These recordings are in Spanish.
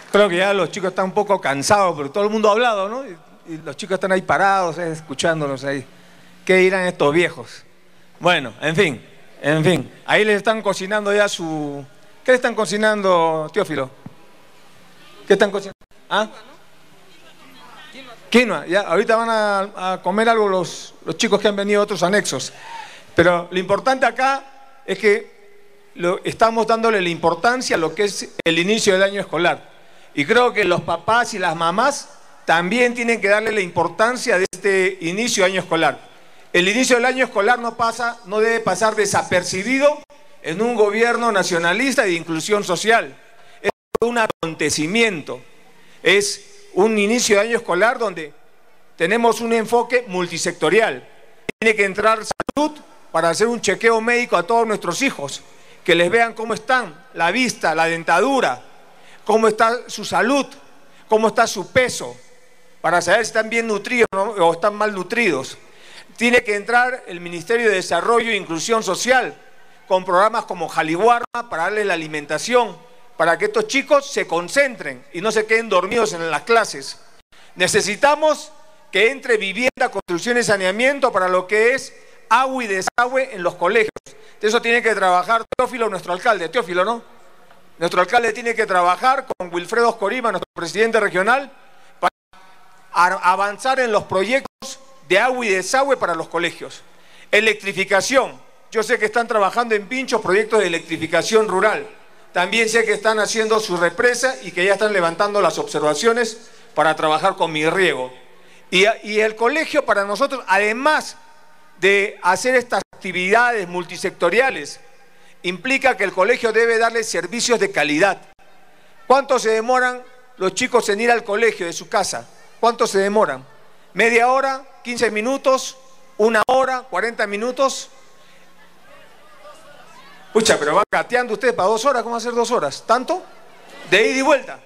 Creo que ya los chicos están un poco cansados, pero todo el mundo ha hablado, ¿no? Y los chicos están ahí parados, escuchándonos ahí. ¿Qué dirán estos viejos? Bueno, en fin. Ahí les están cocinando ya su... ¿Qué le están cocinando, Teófilo? ¿Qué están cocinando? ¿Ah? Quinoa. Ya, ahorita van a comer algo los chicos que han venido a otros anexos. Pero lo importante acá es que estamos dándole la importancia a lo que es el inicio del año escolar. Y creo que los papás y las mamás también tienen que darle la importancia de este inicio de año escolar. El inicio del año escolar no debe pasar desapercibido en un gobierno nacionalista y de inclusión social. Es un acontecimiento. Es un inicio de año escolar donde tenemos un enfoque multisectorial. Tiene que entrar salud para hacer un chequeo médico a todos nuestros hijos, que les vean cómo están, la vista, la dentadura, cómo está su salud, cómo está su peso, para saber si están bien nutridos o están mal nutridos. Tiene que entrar el Ministerio de Desarrollo e Inclusión Social con programas como Jaliwarma para darles la alimentación, para que estos chicos se concentren y no se queden dormidos en las clases. Necesitamos que entre vivienda, construcción y saneamiento para lo que es agua y desagüe en los colegios. De eso tiene que trabajar Teófilo, nuestro alcalde. Teófilo, ¿no? Nuestro alcalde tiene que trabajar con Wilfredo Oscorima, nuestro presidente regional, para avanzar en los proyectos de agua y desagüe para los colegios. Electrificación. Yo sé que están trabajando en Pinchos proyectos de electrificación rural. También sé que están haciendo su represa y que ya están levantando las observaciones para trabajar con mi riego. Y el colegio para nosotros, además de hacer estas actividades multisectoriales, implica que el colegio debe darle servicios de calidad. ¿Cuánto se demoran los chicos en ir al colegio de su casa? ¿Cuánto se demoran? ¿Media hora? ¿15 minutos? ¿1 hora? ¿40 minutos? Pucha, pero van gateando ustedes para 2 horas. ¿Cómo va a ser 2 horas? ¿Tanto? ¿De ida y vuelta?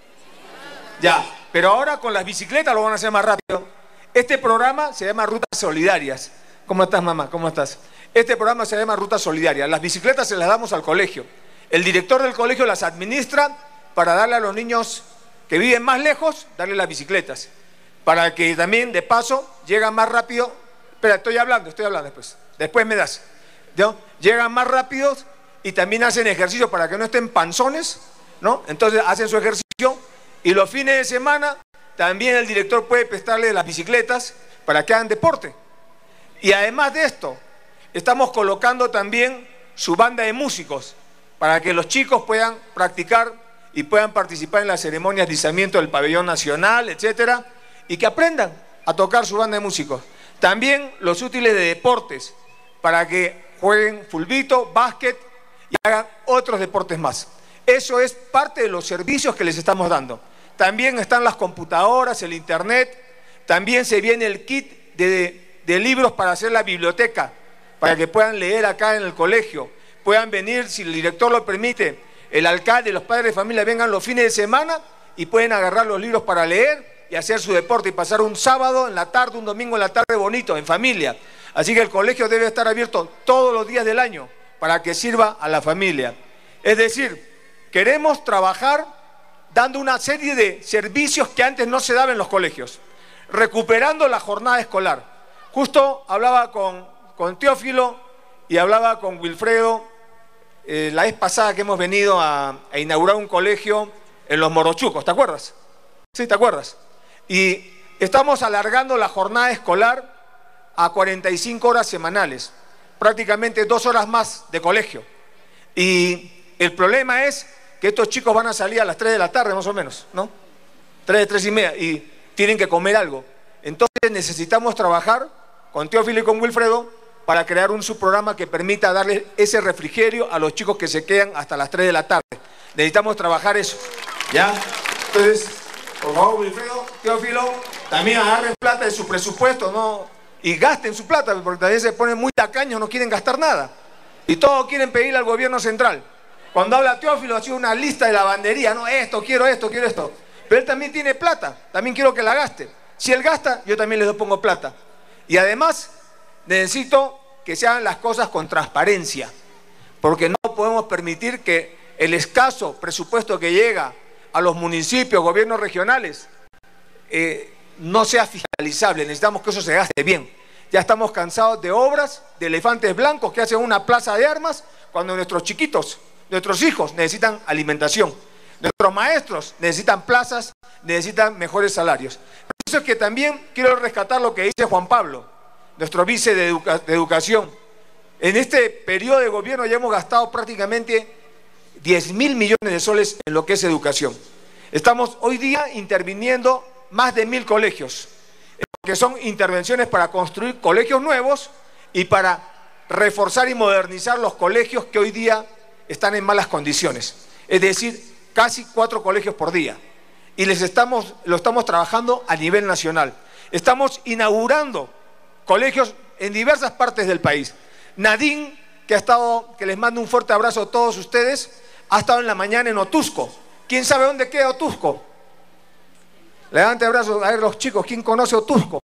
Ya, pero ahora con las bicicletas lo van a hacer más rápido. Este programa se llama Rutas Solidarias. ¿Cómo estás, mamá? ¿Cómo estás? Este programa se llama Rutas Solidarias. Las bicicletas se las damos al colegio. El director del colegio las administra para darle a los niños que viven más lejos, darle las bicicletas. Para que también, de paso, llegan más rápido. Espera, estoy hablando después. Después me das. ¿No? Llegan más rápidos y también hacen ejercicio para que no estén panzones, ¿no? Entonces hacen su ejercicio y los fines de semana también el director puede prestarle las bicicletas para que hagan deporte. Y además de esto, estamos colocando también su banda de músicos para que los chicos puedan practicar y puedan participar en las ceremonias de izamiento del pabellón nacional, etcétera, y que aprendan a tocar su banda de músicos. También los útiles de deportes para que jueguen fulbito, básquet y hagan otros deportes más. Eso es parte de los servicios que les estamos dando. También están las computadoras, el internet, también se viene el kit de libros para hacer la biblioteca, para que puedan leer acá en el colegio, puedan venir, si el director lo permite, el alcalde, los padres de familia vengan los fines de semana y pueden agarrar los libros para leer y hacer su deporte y pasar un sábado en la tarde, un domingo en la tarde bonito, en familia. Así que el colegio debe estar abierto todos los días del año para que sirva a la familia. Es decir, queremos trabajar dando una serie de servicios que antes no se daban en los colegios, recuperando la jornada escolar. Justo hablaba con Teófilo y hablaba con Wilfredo la vez pasada que hemos venido a inaugurar un colegio en Los Morochucos, ¿te acuerdas? Sí, ¿te acuerdas? Y estamos alargando la jornada escolar a 45 horas semanales, prácticamente 2 horas más de colegio. Y el problema es que estos chicos van a salir a las 3 de la tarde más o menos, ¿no? 3 y media, y tienen que comer algo. Entonces necesitamos trabajar con Teófilo y con Wilfredo para crear un subprograma que permita darle ese refrigerio a los chicos que se quedan hasta las 3 de la tarde. Necesitamos trabajar eso, ¿ya? Entonces, por favor, Wilfredo, Teófilo, también agarren plata de su presupuesto, ¿no? Y gasten su plata, porque también se ponen muy tacaños, no quieren gastar nada. Y todos quieren pedirle al gobierno central. Cuando habla Teófilo, ha sido una lista de lavandería, no, esto, quiero esto, quiero esto. Pero él también tiene plata, también quiero que la gaste. Si él gasta, yo también les pongo plata. Y además, necesito que se hagan las cosas con transparencia, porque no podemos permitir que el escaso presupuesto que llega a los municipios, gobiernos regionales, no sea fiscalizable. Necesitamos que eso se gaste bien. Ya estamos cansados de obras de elefantes blancos que hacen una plaza de armas cuando nuestros chiquitos, nuestros hijos necesitan alimentación. Nuestros maestros necesitan plazas, necesitan mejores salarios. Por eso es que también quiero rescatar lo que dice Juan Pablo, nuestro vice de Educación. En este periodo de gobierno ya hemos gastado prácticamente 10.000 millones de soles en lo que es educación. Estamos hoy día interviniendo más de 1.000 colegios, que son intervenciones para construir colegios nuevos y para reforzar y modernizar los colegios que hoy día están en malas condiciones. Es decir, casi 4 colegios por día. Y lo estamos trabajando a nivel nacional. Estamos inaugurando colegios en diversas partes del país. Nadine, que les mando un fuerte abrazo a todos ustedes, ha estado en la mañana en Otusco. ¿Quién sabe dónde queda Otusco? Levante abrazo a ver los chicos. ¿Quién conoce Otusco?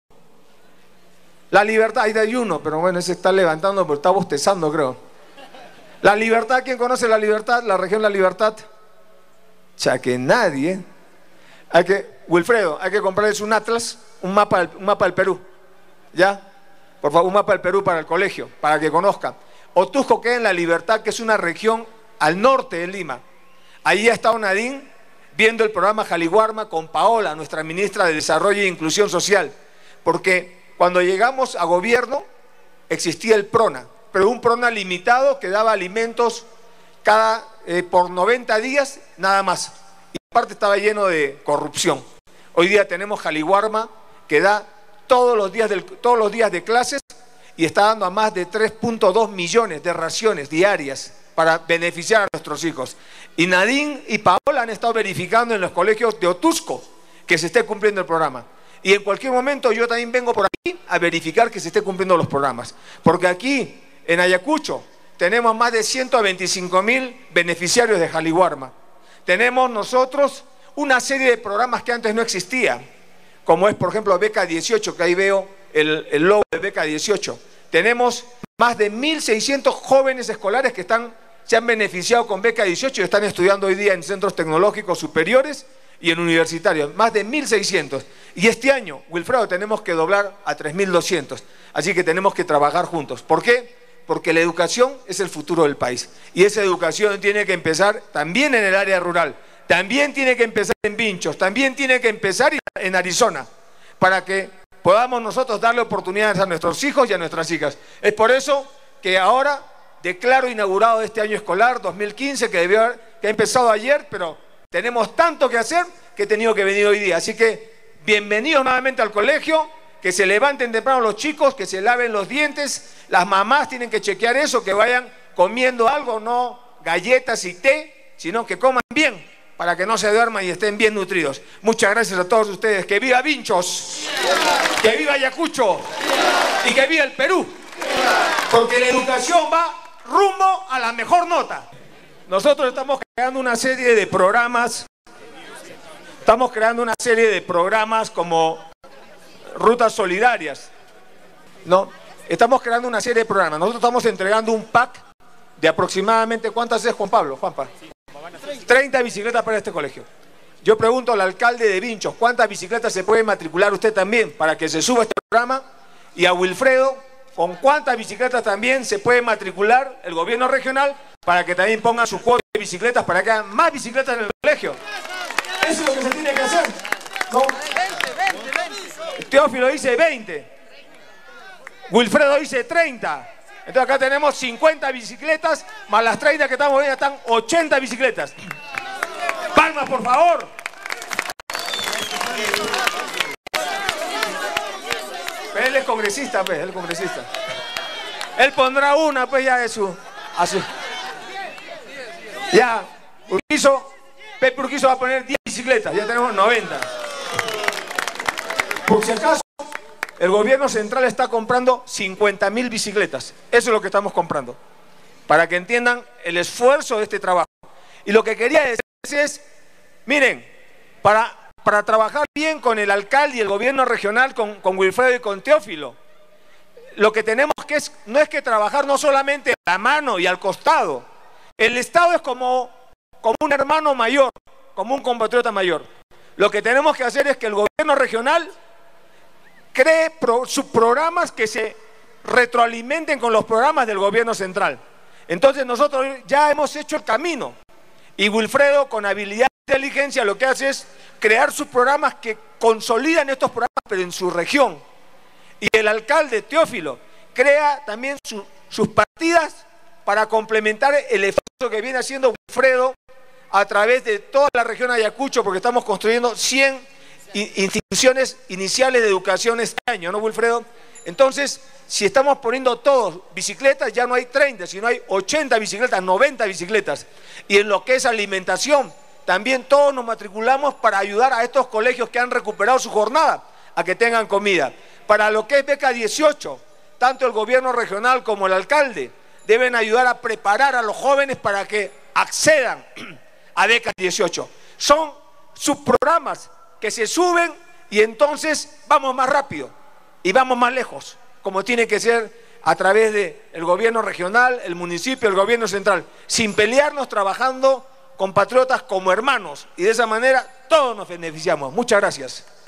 La Libertad, ahí hay uno, pero bueno, ese está levantando porque está bostezando, creo. La Libertad, ¿quién conoce la Libertad? La región La Libertad. Ya que nadie. Wilfredo, hay que comprarles un atlas, un mapa del Perú. ¿Ya? Por favor, un mapa del Perú para el colegio, para que conozcan. Otusco queda en La Libertad, que es una región al norte de Lima. Allí ha estado Nadine viendo el programa Jaliwarma con Paola, nuestra ministra de Desarrollo e Inclusión Social. Porque cuando llegamos a gobierno existía el PRONA, pero un PRONA limitado que daba alimentos por 90 días, nada más. Y aparte estaba lleno de corrupción. Hoy día tenemos Jaliwarma, que da todos los días de clases y está dando a más de 3.2 millones de raciones diarias para beneficiar a nuestros hijos. Y Nadine y Paola han estado verificando en los colegios de Otusco que se esté cumpliendo el programa. Y en cualquier momento yo también vengo por aquí a verificar que se esté cumpliendo los programas. Porque aquí, en Ayacucho, tenemos más de 125.000 beneficiarios de Jaliwarma. Tenemos nosotros una serie de programas que antes no existían, como es, por ejemplo, Beca 18, que ahí veo el logo de Beca 18. Tenemos más de 1.600 jóvenes escolares que se han beneficiado con Beca 18 y están estudiando hoy día en centros tecnológicos superiores y en universitarios, más de 1.600. Y este año, Wilfredo, tenemos que doblar a 3.200. Así que tenemos que trabajar juntos. ¿Por qué? Porque la educación es el futuro del país. Y esa educación tiene que empezar también en el área rural. También tiene que empezar en Vinchos. También tiene que empezar en Arizona. Para que podamos nosotros darle oportunidades a nuestros hijos y a nuestras hijas. Es por eso que ahora declaro inaugurado este año escolar 2015, que ha empezado ayer, pero tenemos tanto que hacer que he tenido que venir hoy día. Así que bienvenidos nuevamente al colegio, que se levanten temprano los chicos, que se laven los dientes, las mamás tienen que chequear eso, que vayan comiendo algo, no galletas y té, sino que coman bien, para que no se duerman y estén bien nutridos. Muchas gracias a todos ustedes. ¡Que viva Vinchos! ¡Que viva Ayacucho! ¡Y que viva el Perú! Porque la educación va rumbo a la mejor nota. Nosotros estamos creando una serie de programas. Estamos creando una serie de programas como Rutas Solidarias. ¿No? Estamos creando una serie de programas. Nosotros estamos entregando un pack de aproximadamente, ¿cuántas es, Juan Pablo? Juanpa. 30 bicicletas para este colegio. Yo pregunto al alcalde de Vinchos, ¿cuántas bicicletas se puede matricular usted también para que se suba a este programa? Y a Wilfredo, ¿con cuántas bicicletas también se puede matricular el gobierno regional para que también pongan sus cuotas de bicicletas para que hagan más bicicletas en el colegio? Eso es lo que se tiene que hacer. ¿No? Teófilo dice 20. Wilfredo dice 30. Entonces acá tenemos 50 bicicletas, más las 30 que estamos viendo, están 80 bicicletas. Palmas, por favor. Pero él es congresista, pues, él es congresista. Él pondrá una, pues, ya de su... Ya, Pepe Urquizo va a poner 10 bicicletas, ya tenemos 90. Por si acaso, el gobierno central está comprando 50.000 bicicletas. Eso es lo que estamos comprando. Para que entiendan el esfuerzo de este trabajo. Y lo que quería decir es, miren, para trabajar bien con el alcalde y el gobierno regional, con Wilfredo y con Teófilo, lo que tenemos no es que trabajar no solamente a la mano y al costado. El Estado es como un hermano mayor, como un compatriota mayor. Lo que tenemos que hacer es que el gobierno regional cree subprogramas que se retroalimenten con los programas del gobierno central. Entonces nosotros ya hemos hecho el camino y Wilfredo, con habilidad e inteligencia, lo que hace es crear subprogramas que consolidan estos programas pero en su región. Y el alcalde Teófilo crea también sus partidas para complementar el esfuerzo que viene haciendo Wilfredo a través de toda la región Ayacucho, porque estamos construyendo 100 instituciones iniciales de educación este año, ¿no, Wilfredo? Entonces, si estamos poniendo todos bicicletas, ya no hay 30, sino hay 80 bicicletas, 90 bicicletas. Y en lo que es alimentación, también todos nos matriculamos para ayudar a estos colegios que han recuperado su jornada a que tengan comida. Para lo que es beca 18, tanto el gobierno regional como el alcalde deben ayudar a preparar a los jóvenes para que accedan a beca 18. Son subprogramas que se suben y entonces vamos más rápido y vamos más lejos, como tiene que ser a través del gobierno regional, el municipio, el gobierno central, sin pelearnos, trabajando compatriotas como hermanos, y de esa manera todos nos beneficiamos. Muchas gracias.